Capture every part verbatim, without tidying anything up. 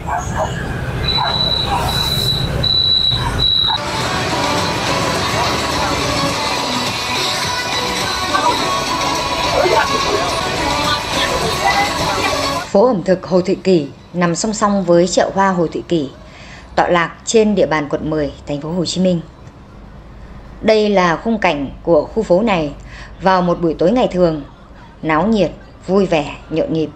Phố ẩm thực Hồ Thị Kỷ nằm song song với chợ hoa Hồ Thị Kỷ, tọa lạc trên địa bàn quận mười, thành phố Hồ Chí Minh. Đây là khung cảnh của khu phố này vào một buổi tối ngày thường, náo nhiệt, vui vẻ, nhộn nhịp.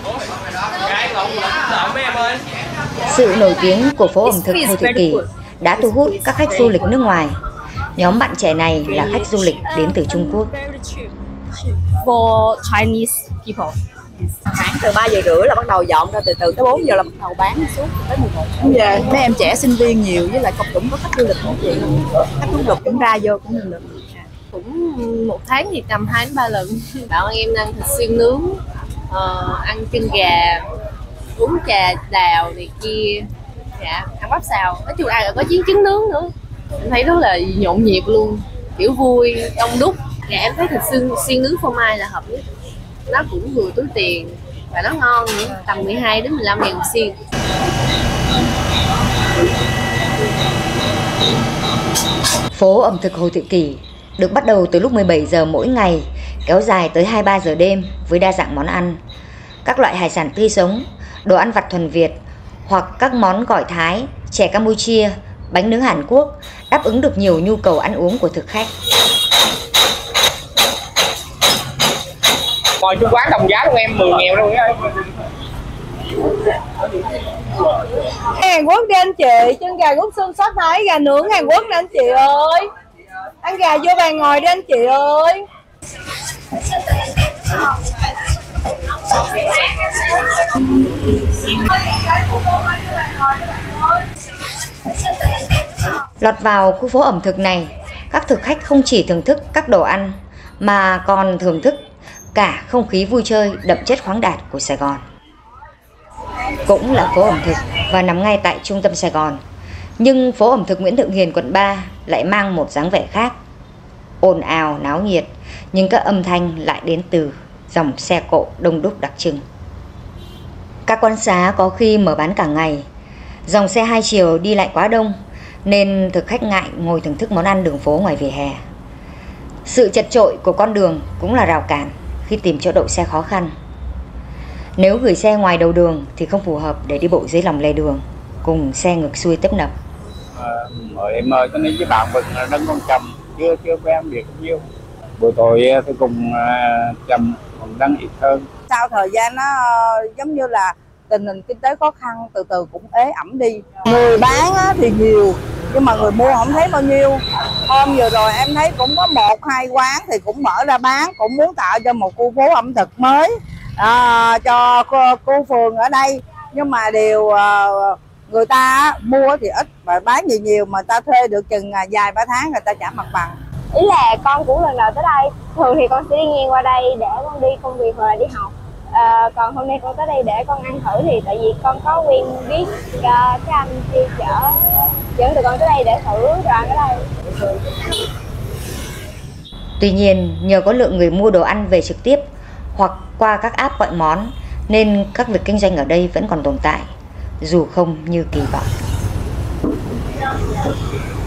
Sự nổi tiếng của phố ẩm thực Hồ Thị Kỷ đã thu hút các khách du lịch nước ngoài. Nhóm bạn trẻ này là khách du lịch đến từ Trung Quốc. For Chinese people. Khoảng từ ba giờ rưỡi là bắt đầu dọn ra, từ từ tới bốn giờ là bắt đầu bán xuống tới mười một giờ. Mấy em trẻ sinh viên nhiều, với lại cũng có khách du lịch cũng vậy. Khách du lịch cũng ra vô cũng được. Cũng một tháng thì tầm hai đến ba lần. Bạn em ăn thịt xiên nướng, uh, ăn chân gà, uống trà đào này kia, dạ, ăn bắp xào. Nói chung là có chiến trứng nướng nữa. Em thấy rất là nhộn nhịp luôn, kiểu vui, đông đúc. Dạ, em thấy thịt xiên, xiên nướng phô mai là hợp nhất. Nó cũng vừa túi tiền và nó ngon nữa, tầm mười hai đến mười lăm ngàn một xiên. Phố ẩm thực Hồ Thị Kỷ được bắt đầu từ lúc mười bảy giờ mỗi ngày, kéo dài tới hai mươi ba giờ đêm với đa dạng món ăn, các loại hải sản tươi sống, đồ ăn vặt thuần Việt hoặc các món gỏi Thái, chè Campuchia, bánh nướng Hàn Quốc, đáp ứng được nhiều nhu cầu ăn uống của thực khách. Ngồi chung quán đồng giá của em mười ngàn luôn á. Hàn Quốc đi anh chị, chân gà rút xương sốt Thái, gà nướng Hàn Quốc nè anh chị ơi. Ăn gà vô bàn ngồi đi anh chị ơi. Lọt vào khu phố ẩm thực này, các thực khách không chỉ thưởng thức các đồ ăn mà còn thưởng thức cả không khí vui chơi đậm chất khoáng đạt của Sài Gòn. Cũng là phố ẩm thực và nằm ngay tại trung tâm Sài Gòn, nhưng phố ẩm thực Nguyễn Thượng Hiền quận ba lại mang một dáng vẻ khác. Ồn ào, náo nhiệt, nhưng các âm thanh lại đến từ dòng xe cộ đông đúc đặc trưng. Các quán xá có khi mở bán cả ngày, dòng xe hai chiều đi lại quá đông nên thực khách ngại ngồi thưởng thức món ăn đường phố ngoài vỉa hè. Sự chật chội của con đường cũng là rào cản khi tìm chỗ đậu xe khó khăn. Nếu gửi xe ngoài đầu đường thì không phù hợp để đi bộ dưới lòng lề đường, cùng xe ngược xuôi tấp nập. À, mời em ơi, tôi nói với bạn mình là nâng con chồng, chưa chưa quen việc bao nhiêu. Buổi tối tôi cùng uh, chồng còn đang ít hơn. Sau thời gian nó uh, giống như là tình hình kinh tế khó khăn, từ từ cũng ế ẩm đi. Người bán á, thì nhiều, nhưng mà người mua không thấy bao nhiêu. Hôm vừa rồi em thấy cũng có một hai quán thì cũng mở ra bán, cũng muốn tạo cho một khu phố ẩm thực mới à, cho khu phường ở đây. Nhưng mà điều uh, người ta mua thì ít và bán nhiều nhiều, mà ta thuê được chừng vài ba tháng người ta trả mặt bằng. Ý là con cũng lần đầu tới đây, thường thì con sẽ đi ngang qua đây để con đi công việc hoặc là đi học. À, còn hôm nay con tới đây để con ăn thử thì tại vì con có quen biết uh, cái anh kia chở dẫn tụi con tới đây để thử đồ ăn ở đây. Tuy nhiên, nhờ có lượng người mua đồ ăn về trực tiếp hoặc qua các app gọi món nên các việc kinh doanh ở đây vẫn còn tồn tại, dù không như kỳ vọng.